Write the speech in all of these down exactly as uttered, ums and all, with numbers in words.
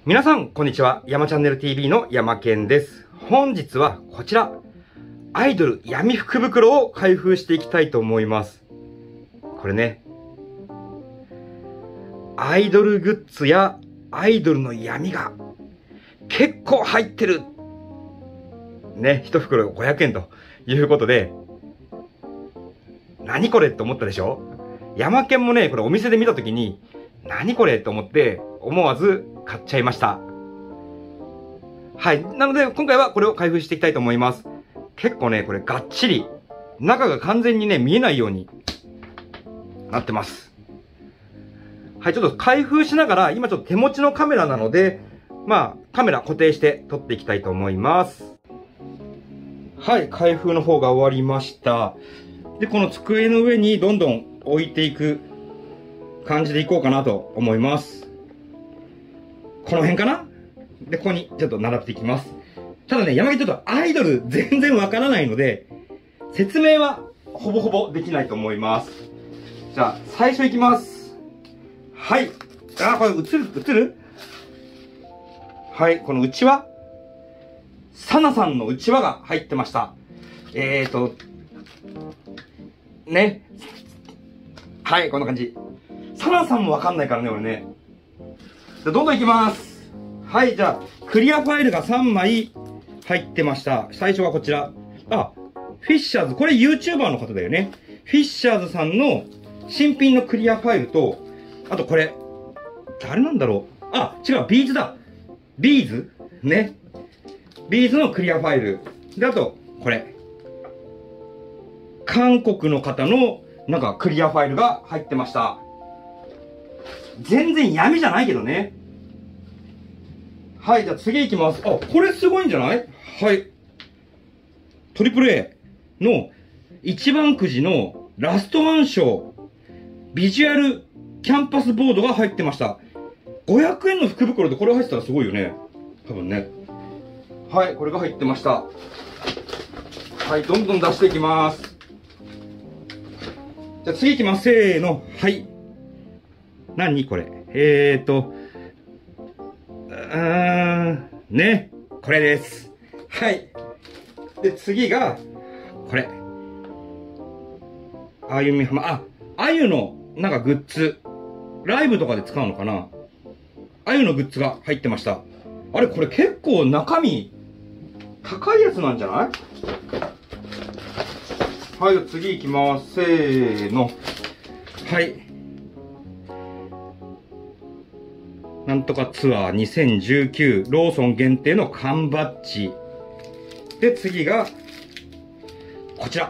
皆さん、こんにちは。山チャンネル ティーブイ の山健です。本日はこちら、アイドル闇福袋を開封していきたいと思います。これね、アイドルグッズやアイドルの闇が結構入ってる。ね、一袋ごひゃくえんということで、何これって思ったでしょ？山健もね、これお店で見たときに、何これと思って思わず買っちゃいました。はい。なので、今回はこれを開封していきたいと思います。結構ね、これがっちり、中が完全にね、見えないようになってます。はい、ちょっと開封しながら、今ちょっと手持ちのカメラなので、まあ、カメラ固定して撮っていきたいと思います。はい、開封の方が終わりました。で、この机の上にどんどん置いていく感じでいこうかなと思います。この辺かな？で、ここにちょっと並べていきます。ただね、山毛ちょっとアイドル全然わからないので、説明はほぼほぼできないと思います。じゃあ、最初いきます。はい。あ、これ映る映るはい、このうちわ。サナさんのうちわが入ってました。えーと、ね。はい、こんな感じ。サナさんもわかんないからね、俺ね。じゃあ、どんどんいきます。はい、じゃあ、クリアファイルがさんまい入ってました。最初はこちら。あ、フィッシャーズ。これ YouTuber の方だよね。フィッシャーズさんの新品のクリアファイルと、あとこれ、誰なんだろう。あ、違う、ビーズだ。ビーズね。ビーズのクリアファイル。で、あと、これ。韓国の方の、なんかクリアファイルが入ってました。全然闇じゃないけどね。はい、じゃあ次行きます。あ、これすごいんじゃない？はい。トリプル A の一番くじのラストワン賞ビジュアルキャンパスボードが入ってました。ごひゃくえんの福袋でこれ入ってたらすごいよね。多分ね。はい、これが入ってました。はい、どんどん出していきます。じゃあ次行きます。せーの。はい。何これ。えーと、うーん、ね。これです。はい。で、次が、これ。あゆみはま、あ、あゆの、なんかグッズ。ライブとかで使うのかな？あゆのグッズが入ってました。あれ、これ結構中身、高いやつなんじゃない？はい、次行きます。せーの。はい。なんとかツアーにせんじゅうきゅうローソン限定の缶バッジ。で、次が、こちら。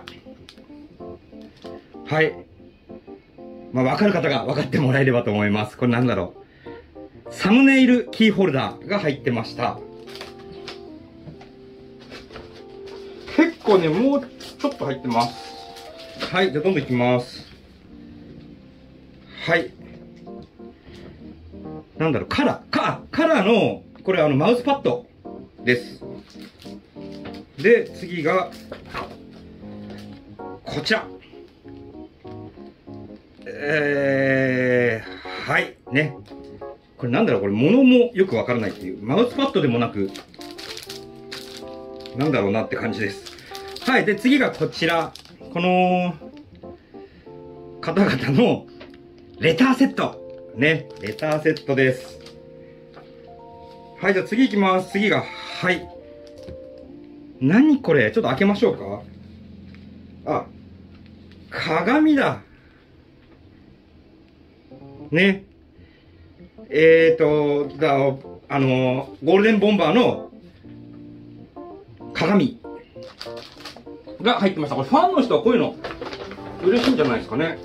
はい。まあ、わかる方が分かってもらえればと思います。これなんだろう。サムネイルキーホルダーが入ってました。結構ね、もうちょっと入ってます。はい、じゃあどんどんいきます。はい。なんだろう、カラー、カカラーの、これあの、マウスパッドです。で、次が、こちら。えー、はい、ね。これなんだろう、これ物もよくわからないっていう。マウスパッドでもなく、なんだろうなって感じです。はい、で、次がこちら。この、方々の、レターセット。ね、レターセットです。はい、じゃあ次行きます。次が、はい。何これ？ちょっと開けましょうか。あ、鏡だ。ね。えーと、だ、あの、ゴールデンボンバーの鏡が入ってました。これファンの人はこういうの嬉しいんじゃないですかね。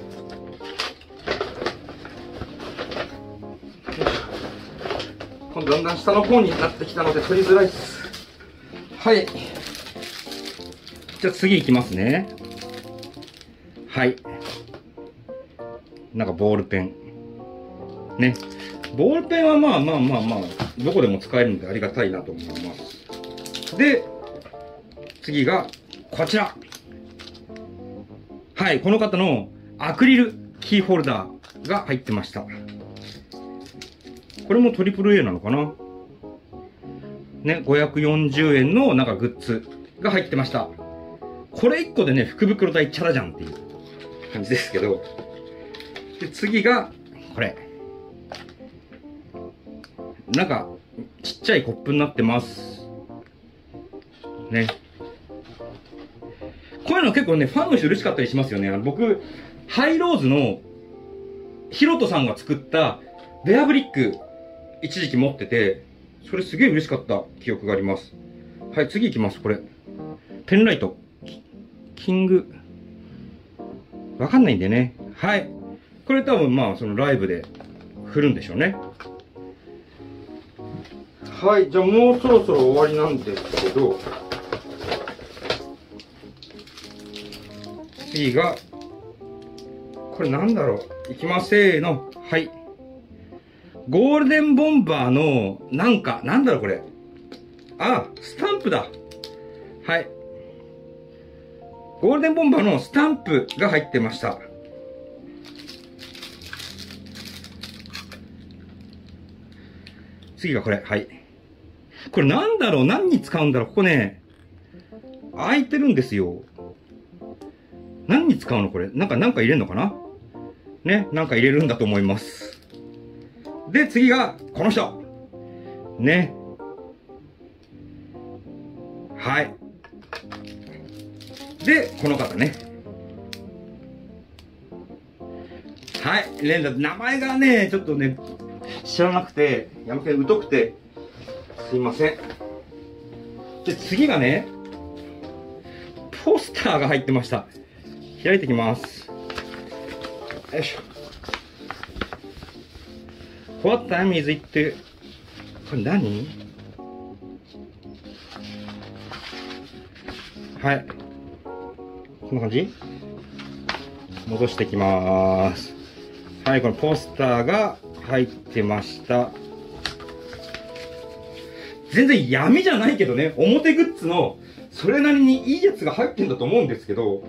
今度だんだん下の方になってきたので取りづらいです。はい。じゃあ次いきますね。はい。なんかボールペン。ね。ボールペンはまあまあまあまあ、どこでも使えるのでありがたいなと思います。で、次がこちら。はい。この方のアクリルキーホルダーが入ってました。これもトリプル A なのかな？ ね、ごひゃくよんじゅうえんのなんかグッズが入ってました。これいっこでね、福袋代チャラじゃんっていう感じですけど。で、次が、これ。なんか、ちっちゃいコップになってます。ね。こういうの結構ね、ファンの人嬉しかったりしますよね。あの僕、ハイローズのヒロトさんが作ったベアブリック、一時期持ってて、それすげえ嬉しかった記憶があります。はい、次行きます、これ。ペンライト。キング。わかんないんでね。はい。これ多分まあ、そのライブで振るんでしょうね。はい、じゃあもうそろそろ終わりなんですけど、次が、これなんだろう。いきますせーの。はい。ゴールデンボンバーの、なんか、なんだろうこれ。あ、スタンプだ。はい。ゴールデンボンバーのスタンプが入ってました。次がこれ。はい。これなんだろう何に使うんだろうここね、開いてるんですよ。何に使うのこれ。なんか、なんか入れるのかなね。なんか入れるんだと思います。で、次が、この人。ね。はい。で、この方ね。はい。連打、名前がね、ちょっとね、知らなくて、やめて疎くて、すいません。で、次がね、ポスターが入ってました。開いていきます。よいしょ。What time is it? これ何？はい。こんな感じ？戻していきまーす。はい、このポスターが入ってました。全然闇じゃないけどね、表グッズのそれなりにいいやつが入ってんだと思うんですけど、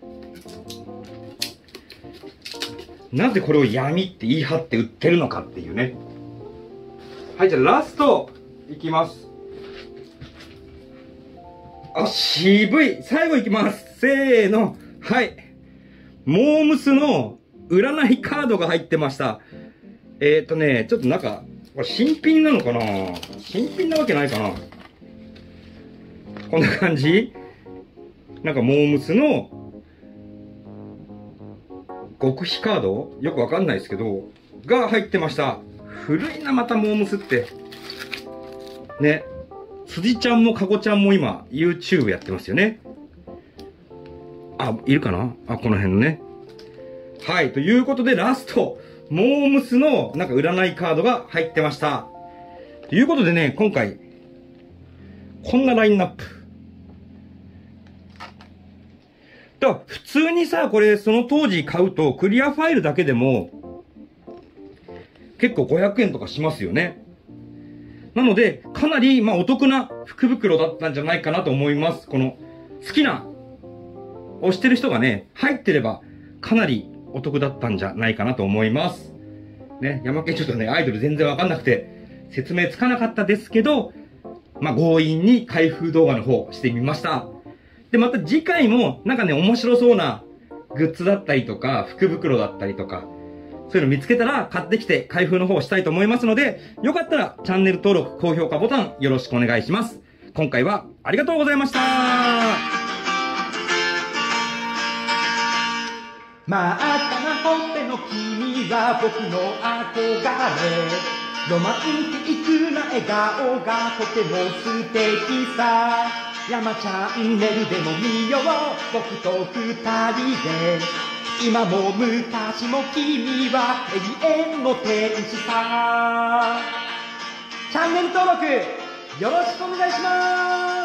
なぜこれを闇って言い張って売ってるのかっていうね。はい、じゃあラストいきます。あ、渋い。最後いきます。せーの。はい。モームスの占いカードが入ってました。えーっとね、ちょっとなんか、これ新品なのかな？新品なわけないかな？こんな感じ？なんかモームスの極秘カードよくわかんないですけど、が入ってました。古いな、またモームスって。ね。辻ちゃんもかこちゃんも今、YouTube やってますよね。あ、いるかなあ、この辺のね。はい。ということで、ラスト。モームスの、なんか占いカードが入ってました。ということでね、今回、こんなラインナップ。だ普通にさ、これ、その当時買うと、クリアファイルだけでも、結構ごひゃくえんとかしますよね。なので、かなり、まあ、お得な福袋だったんじゃないかなと思います。この、好きな、押してる人がね、入ってれば、かなりお得だったんじゃないかなと思います。ね、山県ちょっとね、アイドル全然わかんなくて、説明つかなかったですけど、まあ、強引に開封動画の方してみました。で、また次回も、なんかね、面白そうなグッズだったりとか、福袋だったりとか、そういうの見つけたら買ってきて開封の方をしたいと思いますので、よかったらチャンネル登録、高評価ボタンよろしくお願いします。今回はありがとうございました。 真っ赤なほっぺの君は僕の憧れ、ロマンティックな笑顔がとても素敵さ。山チャンネルでも見よう僕と二人で、今も昔も君は永遠の天使さ。チャンネル登録よろしくお願いします。